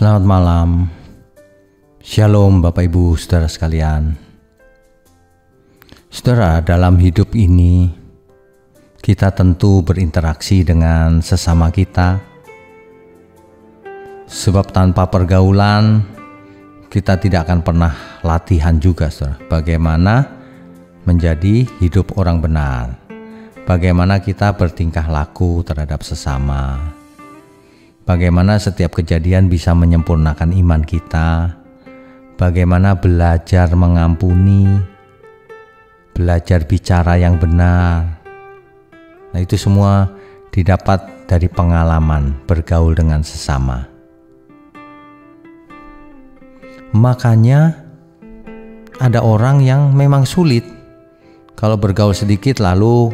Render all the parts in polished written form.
Selamat malam. Shalom Bapak Ibu Saudara sekalian. Saudara, dalam hidup ini kita tentu berinteraksi dengan sesama kita. Sebab tanpa pergaulan kita tidak akan pernah latihan juga, saudara. Bagaimana menjadi hidup orang benar. Bagaimana kita bertingkah laku terhadap sesama. Bagaimana setiap kejadian bisa menyempurnakan iman kita. Bagaimana belajar mengampuni, belajar bicara yang benar. Nah, itu semua didapat dari pengalaman bergaul dengan sesama. Makanya ada orang yang memang sulit kalau bergaul sedikit lalu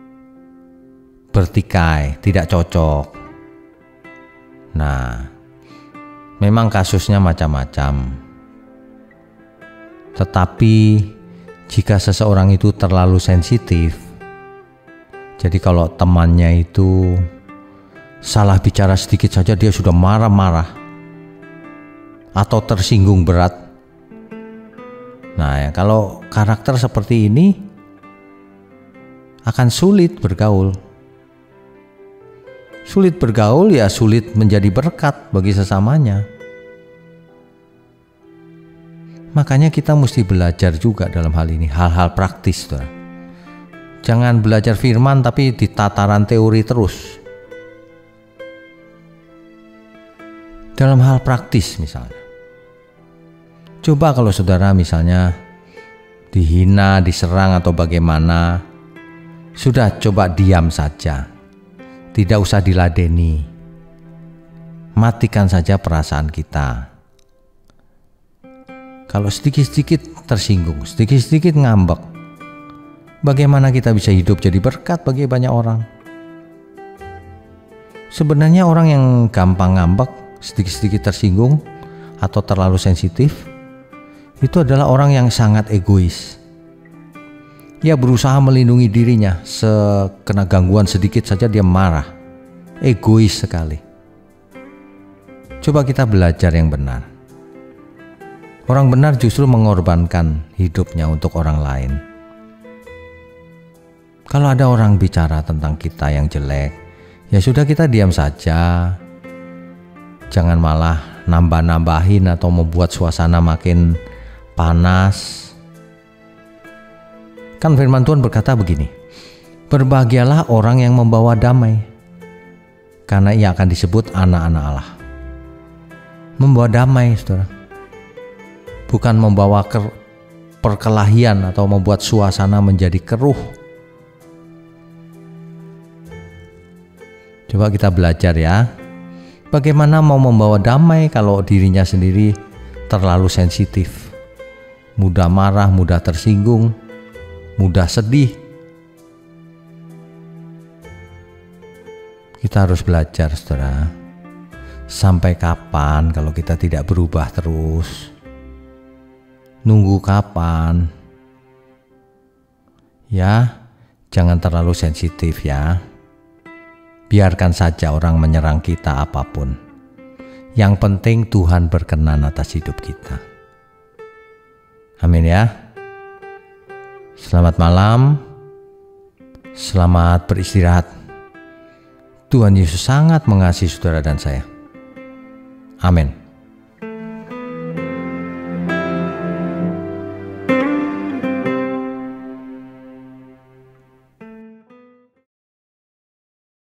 bertikai, tidak cocok. Nah, memang kasusnya macam-macam. Tetapi jika seseorang itu terlalu sensitif, jadi kalau temannya itu salah bicara sedikit saja dia sudah marah-marah atau tersinggung berat. Nah, kalau karakter seperti ini akan sulit bergaul. Sulit bergaul ya sulit menjadi berkat bagi sesamanya. Makanya kita mesti belajar juga dalam hal ini, hal-hal praktis, saudara. Jangan belajar firman tapi di tataran teori terus. Dalam hal praktis misalnya. Coba kalau saudara misalnya dihina, diserang atau bagaimana, sudah coba diam saja. Tidak usah diladeni. Matikan saja perasaan kita. Kalau sedikit-sedikit tersinggung, sedikit-sedikit ngambek, bagaimana kita bisa hidup jadi berkat bagi banyak orang? Sebenarnya orang yang gampang ngambek, sedikit-sedikit tersinggung, atau terlalu sensitif, itu adalah orang yang sangat egois. Ia berusaha melindungi dirinya, sekena gangguan sedikit saja dia marah. Egois sekali. Coba kita belajar yang benar. Orang benar justru mengorbankan hidupnya untuk orang lain. Kalau ada orang bicara tentang kita yang jelek, ya sudah kita diam saja. Jangan malah nambah-nambahin atau membuat suasana makin panas. Kan firman Tuhan berkata begini, berbahagialah orang yang membawa damai, karena ia akan disebut anak-anak Allah. Membawa damai, saudara. Bukan membawa perkelahian atau membuat suasana menjadi keruh. Coba kita belajar ya. Bagaimana mau membawa damai kalau dirinya sendiri terlalu sensitif. Mudah marah, mudah tersinggung, mudah sedih. Kita harus belajar, saudara. Sampai kapan kalau kita tidak berubah terus? Nunggu kapan? Ya, jangan terlalu sensitif ya. Biarkan saja orang menyerang kita apapun. Yang penting Tuhan berkenan atas hidup kita. Amin ya. Selamat malam. Selamat beristirahat. Tuhan Yesus sangat mengasihi saudara dan saya. Amin.